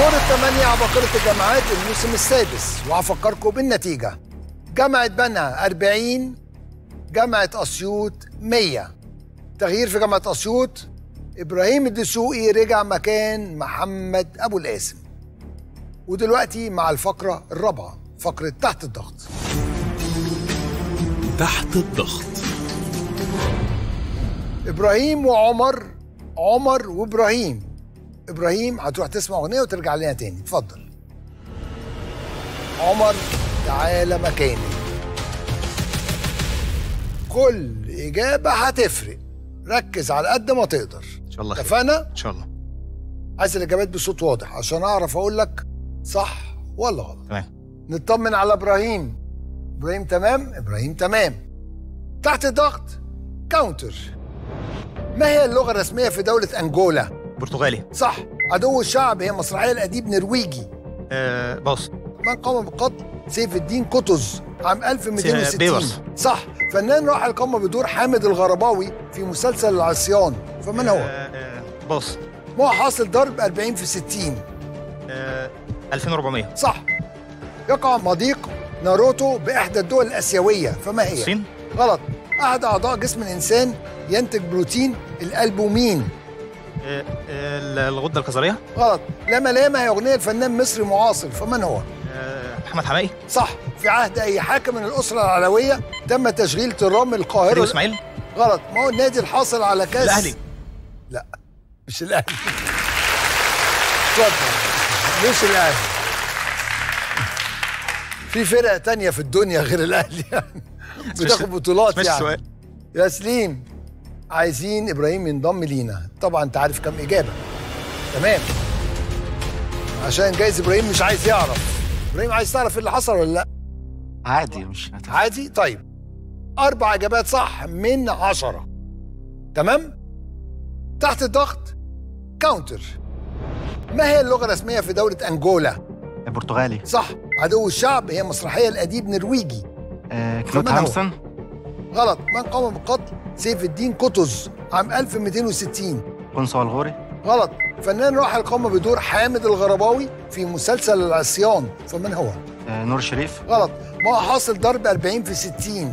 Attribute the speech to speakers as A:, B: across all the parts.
A: دور الثمانية عباقرة الجامعات الموسم السادس، وهفكركم بالنتيجة. جامعة بنها 40، جامعة أسيوط 100. تغيير في جامعة أسيوط، إبراهيم الدسوقي رجع مكان محمد أبو القاسم. ودلوقتي مع الفقرة الرابعة، فقرة تحت الضغط.
B: تحت الضغط.
A: إبراهيم وعمر، عمر وإبراهيم. إبراهيم هتروح تسمع أغنية وترجع لنا تاني، اتفضل. عمر تعالى مكاني. كل إجابة هتفرق، ركز على قد ما تقدر.
C: ان شاء الله خير.
A: اتفقنا؟
C: ان شاء الله.
A: عايز الإجابات بصوت واضح عشان أعرف أقول لك صح ولا غلط.
C: تمام.
A: نطمن على إبراهيم. إبراهيم تمام؟ إبراهيم تمام. تحت الضغط كاونتر. ما هي اللغة الرسمية في دولة أنجولا؟
C: برتغالي.
A: صح. عدو الشعب هي مسرحية الأديب نرويجي.
C: باص.
A: من قام بقتل سيف الدين قطز عام 1260.
C: بيبرس.
A: صح. فنان راحل قام بدور حامد الغرباوي في مسلسل العصيان، فمن هو؟
C: باص.
A: ما هو حاصل ضرب 40 في 60؟
C: 2400.
A: صح. يقع مضيق ناروتو بإحدى الدول الآسيوية، فما هي؟
C: الصين.
A: غلط. أحد أعضاء جسم الإنسان ينتج بروتين الألبومين.
C: الغدة الكظرية.
A: غلط. لما لاما هي أغنية الفنان مصري معاصر، فمن هو؟
C: محمد حماقي.
A: صح. في عهد أي حاكم من الأسرة العلوية تم تشغيل ترام القاهرة.
C: فريد إسماعيل.
A: غلط. ما هو النادي الحاصل على كاس؟
C: الأهلي.
A: لا مش الأهلي. اتفضل. مش الأهلي. في فرق تانية في الدنيا غير الأهلي يعني بتاخد بطولات
C: مش
A: يعني.
C: سؤال.
A: يا سليم، عايزين إبراهيم ينضم لينا. طبعا أنت عارف كم إجابة. تمام. عشان جايز إبراهيم مش عايز يعرف. إبراهيم عايز تعرف إيه اللي حصل ولا لأ؟
D: عادي مش هتعرف.
A: عادي؟ طيب 4 إجابات صح من 10. تمام؟ تحت الضغط كاونتر. ما هي اللغة الرسمية في دولة أنجولا؟
D: برتغالي.
A: صح. عدو الشعب هي مسرحية الأديب نرويجي.
D: كلود هامسون.
A: غلط. من قام بقتل سيف الدين قطز عام 1260؟
D: قنصل الغوري.
A: غلط. فنان راحل قام بدور حامد الغرباوي في مسلسل العصيان، فمن هو؟
D: نور شريف.
A: غلط. ما هو حاصل ضرب 40 في 60؟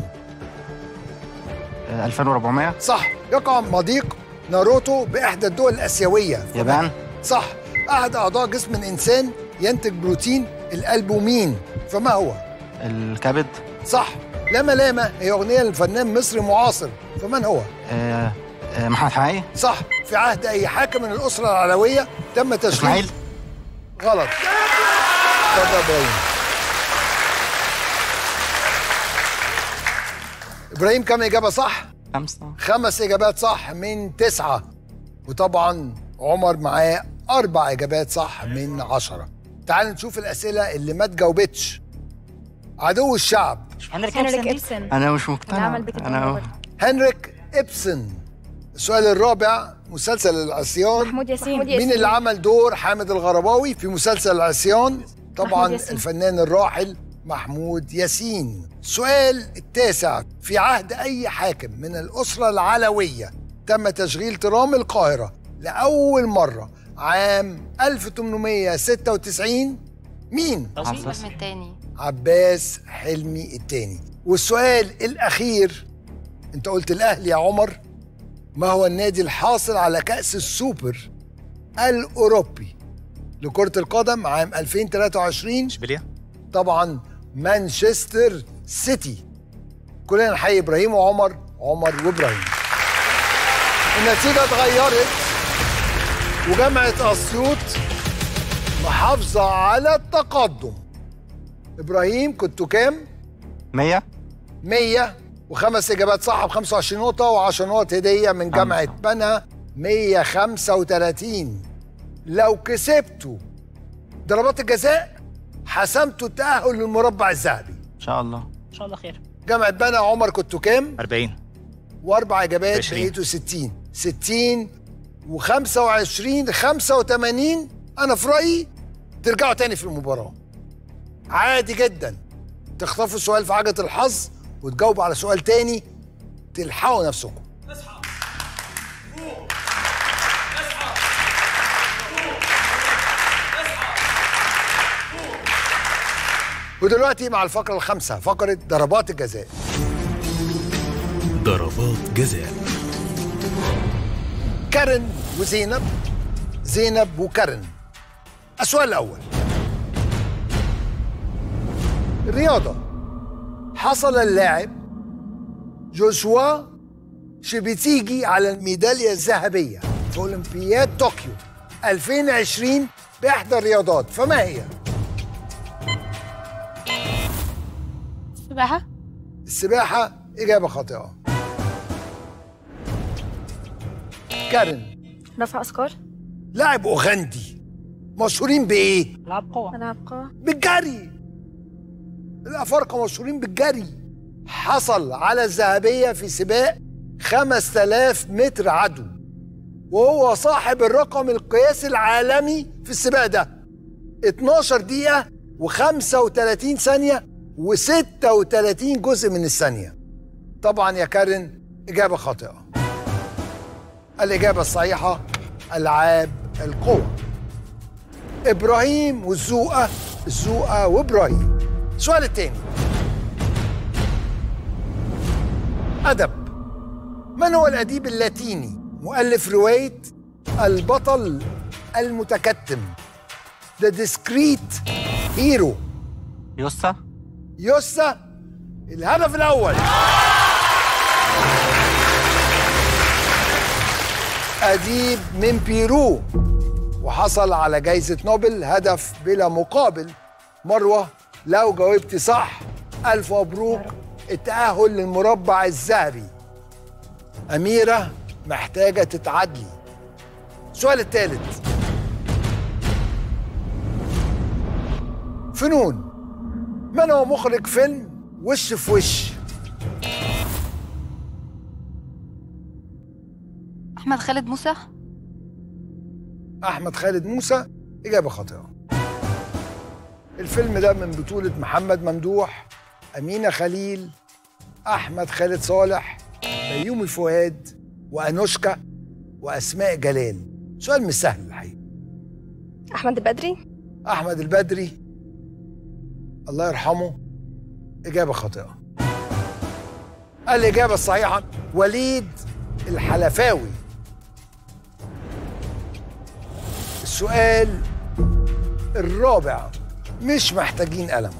D: 2400.
A: صح. يقع مضيق ناروتو بإحدى الدول الآسيوية.
D: يابان.
A: صح. أحد أعضاء جسم الإنسان ينتج بروتين الألبومين، فما هو؟
D: الكبد.
A: صح. لاما لاما هي أغنية للفنان مصري معاصر، فمن هو؟
D: محمد حماقي.
A: صح. في عهد أي حاكم من الأسرة العلوية تم تشغيل؟
D: إسماعيل.
A: غلط. اتفضل إبراهيم. إبراهيم كم إجابة صح؟
D: 5.
A: 5 إجابات صح من 9. وطبعا عمر معاه 4 إجابات صح من 10. تعال نشوف الأسئلة اللي ما تجاوبتش. عدو الشعب.
E: هنريك إبسن.
D: أنا مش مقتنع.
A: هنريك إبسن. السؤال الرابع، مسلسل العصيان.
E: محمود ياسين.
A: مين اللي عمل دور حامد الغرباوي في مسلسل العصيان؟ طبعا الفنان الراحل محمود ياسين. السؤال التاسع، في عهد أي حاكم من الأسرة العلوية تم تشغيل ترام القاهرة لأول مرة عام 1896؟ مين؟
D: عباس
F: الثاني.
A: عباس حلمي الثاني. والسؤال الأخير، أنت قلت الأهلي يا عمر. ما هو النادي الحاصل على كأس السوبر الأوروبي لكرة القدم عام 2023؟
C: اشبيليا.
A: طبعا مانشستر سيتي. كلنا نحيي إبراهيم وعمر، عمر وإبراهيم. النتيجة اتغيرت وجامعة أسيوط محافظة على التقدم. إبراهيم كنتوا كام؟
D: 100.
A: 100 و5 إجابات صح ب25 نقطة و10 نقط هدية من جامعة بنها. 135. لو كسبتوا ضربات الجزاء حسمتوا التأهل للمربع الذهبي
D: إن شاء الله.
E: إن شاء الله خير.
A: جامعة بنها عمر كنتوا كام؟
C: 40.
A: و4 إجابات
C: 20.
A: بقيتوا 60. 60 و25 85. أنا في رأيي ترجعوا تاني في المباراة. عادي جدا تخطفوا سؤال في عجلة الحظ وتجاوبوا على سؤال تاني تلحقوا نفسكم. ودلوقتي مع الفقرة الخامسة، فقرة ضربات الجزاء.
B: ضربات جزاء.
A: كارن وزينب، زينب وكارن. السؤال الأول، الرياضة. حصل اللاعب جوشوا شبيتيجي على الميدالية الذهبية في أولمبياد طوكيو 2020 بإحدى الرياضات، فما هي؟
E: السباحة.
A: السباحة إجابة خاطئة. كارن.
F: رفع أثقال.
A: لاعب أوغندي مشهورين بإيه؟
E: ألعاب قوة.
F: ألعاب قوة.
A: بالجري. الأفارقة مشهورين بالجري. حصل على الذهبية في سباق 5000 متر عدو، وهو صاحب الرقم القياسي العالمي في السباق ده، 12 دقيقة و35 ثانية و36 جزء من الثانية. طبعا يا كارن إجابة خاطئة. الإجابة الصحيحة ألعاب القوة. إبراهيم والزوقة، الزوقة وإبراهيم. السؤال التاني، أدب. من هو الأديب اللاتيني مؤلف رواية البطل المتكتم The Discreet Hero؟
D: يوسا.
A: يوسا. الهدف الأول. أديب من بيرو وحصل على جائزة نوبل، هدف بلا مقابل. مروة لو جاوبتي صح ألف مبروك، التأهل للمربع الذهبي. أميرة محتاجة تتعدلي. السؤال الثالث، فنون. من هو مخرج فيلم وش في وش؟
F: أحمد خالد موسى.
A: أحمد خالد موسى. إجابة خاطئة. الفيلم ده من بطولة محمد ممدوح، أمينة خليل، أحمد خالد صالح، بيومي فؤاد، وأنوشكا، وأسماء جلال. سؤال مش سهل الحقيقة.
F: أحمد البدري.
A: أحمد البدري الله يرحمه. إجابة خاطئة. الإجابة الصحيحة وليد الحلفاوي. السؤال الرابع، مش محتاجين قلم.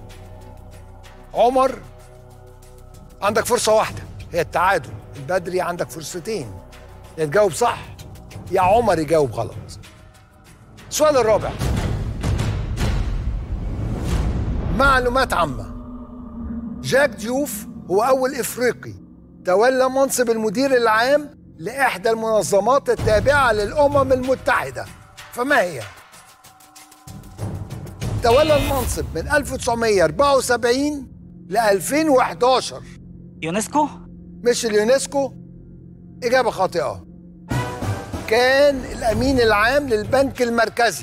A: عمر عندك فرصة واحدة، هي التعادل. البدري عندك فرصتين، يا تجاوب صح يا عمر يجاوب غلط. السؤال الرابع، معلومات عامة. جاك ديوف هو أول إفريقي تولى منصب المدير العام لإحدى المنظمات التابعة للأمم المتحدة، فما هي؟ تولى المنصب من 1974 ل 2011.
C: يونسكو.
A: مش اليونسكو. إجابة خاطئة. كان الأمين العام للبنك المركزي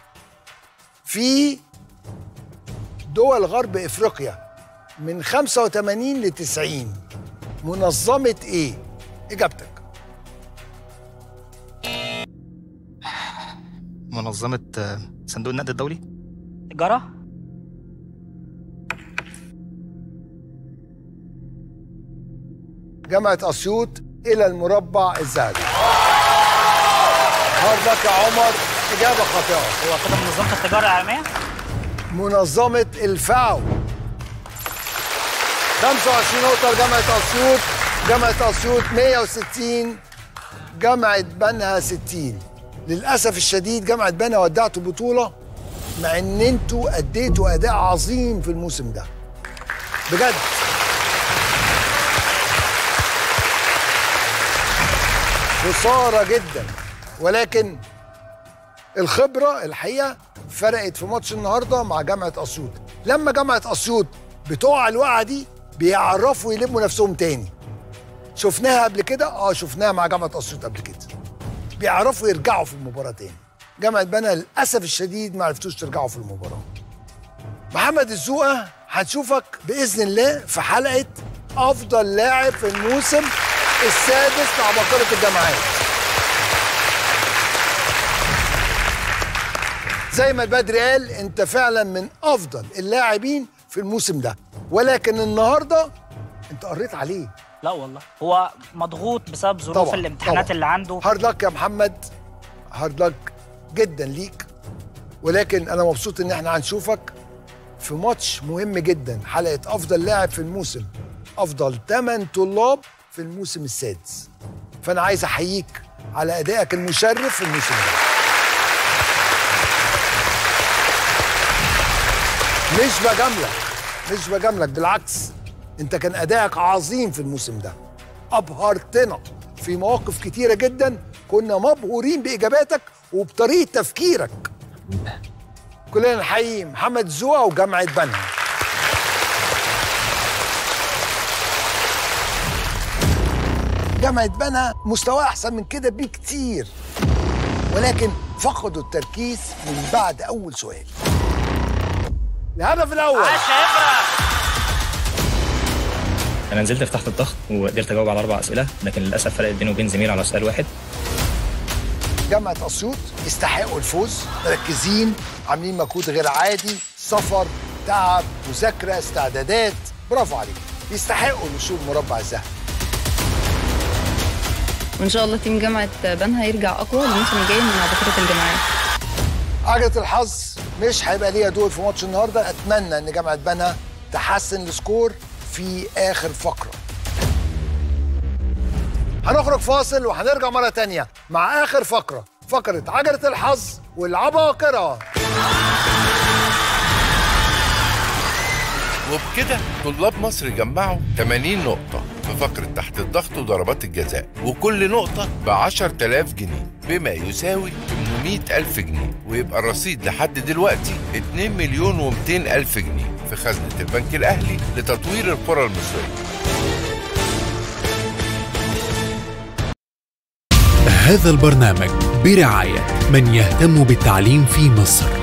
A: في دول غرب إفريقيا من 85 ل 90. منظمة إيه؟ إجابتك.
C: منظمة صندوق النقد الدولي.
E: تجارة.
A: جامعة أسيوط إلى المربع الذهبي. هارد يا عمر. إجابة خاطئة.
E: هو كده منظمة التجارة العالمية؟
A: منظمة الفاو. 25 نقطة لجامعة أسيوط. جامعة أسيوط 160، جامعة بنها 60. للأسف الشديد جامعة بنها ودعتوا بطولة، مع إن أنتوا أديتوا أداء عظيم في الموسم ده بجد. خسارة جدا، ولكن الخبرة الحقيقة فرقت في ماتش النهارده مع جامعة أسيوط. لما جامعة أسيوط بتقع الوقعة دي بيعرفوا يلموا نفسهم تاني. شفناها قبل كده؟ شفناها مع جامعة أسيوط قبل كده. بيعرفوا يرجعوا في المباراة تاني. جامعة بنها للأسف الشديد ما عرفتوش ترجعوا في المباراة. محمد الزوقة هنشوفك بإذن الله في حلقة أفضل لاعب في الموسم السادس مع بقرة الجامعات. زي ما البدري قال انت فعلا من افضل اللاعبين في الموسم ده، ولكن النهارده انت قريت عليه.
E: لا والله هو مضغوط بسبب ظروف
A: طبعاً
E: الامتحانات
A: طبعاً.
E: اللي عنده.
A: هارد لك يا محمد، هارد لك جدا ليك، ولكن انا مبسوط ان احنا هنشوفك في ماتش مهم جدا، حلقه افضل لاعب في الموسم، افضل 8 طلاب في الموسم السادس. فانا عايز احييك على ادائك المشرف في الموسم ده. مش بجاملك بالعكس، انت كان ادائك عظيم في الموسم ده، ابهرتنا في مواقف كتيره جدا، كنا مبهورين باجاباتك وبطريقه تفكيرك. كلنا نحيي محمد زوقا وجامعه بنها. جامعه بنها مستواه احسن من كده بكتير، ولكن فقدوا التركيز من بعد اول سؤال. الهدف الاول.
B: انا نزلت في تحت الضغط وقدرت اجاوب على 4 اسئله، لكن للاسف فرقت بيني وبين زميلي على سؤال واحد.
A: جامعه اسيوط يستحقوا الفوز، مركزين، عاملين مجهود غير عادي، سفر، تعب، مذاكره، استعدادات، برافو عليك، يستحقوا الوصول مربع الذهبي.
G: وان شاء الله تيم جامعه بنها يرجع اقوى الموسم الجاي من بطوله الجامعات.
A: عجلة الحظ مش هيبقى ليها دور في ماتش النهارده، اتمنى ان جامعه بنها تحسن السكور في اخر فقره. هنخرج فاصل وهنرجع مره تانية مع اخر فقره، فقره عجلة الحظ والعباقره.
H: وبكده طلاب مصر جمعوا 80 نقطة في فقرة تحت الضغط وضربات الجزاء، وكل نقطة ب10,000 جنيه بما يساوي 800,000 جنيه، ويبقى الرصيد لحد دلوقتي 2,200,000 جنيه في خزنة البنك الأهلي لتطوير القرى المصرية.
I: هذا البرنامج برعاية من يهتم بالتعليم في مصر.